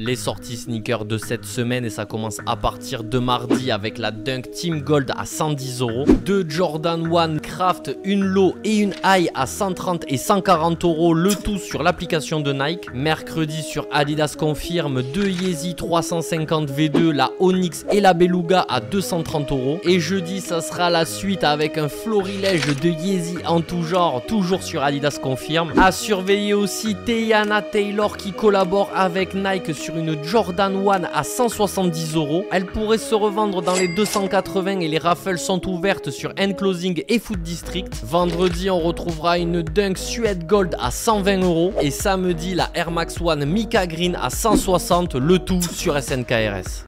Les sorties sneakers de cette semaine et ça commence à partir de mardi avec la Dunk Team Gold à 110 €, 2 Jordan 1 Craft, une low et une high à 130 et 140 €, le tout sur l'application de Nike. Mercredi sur Adidas confirme 2 Yeezy 350 V2, la Onyx et la Beluga à 230 €. Et jeudi ça sera la suite avec un florilège de Yeezy en tout genre, toujours sur Adidas confirme. À surveiller aussi Teyana Taylor qui collabore avec Nike sur une Jordan 1 à 170 €. Elle pourrait se revendre dans les 280 et les raffles sont ouvertes sur Enclosing et Food District. Vendredi, on retrouvera une Dunk Suede Gold à 120 € et samedi, la Air Max 1 Mika Green à 160, le tout sur SNKRS.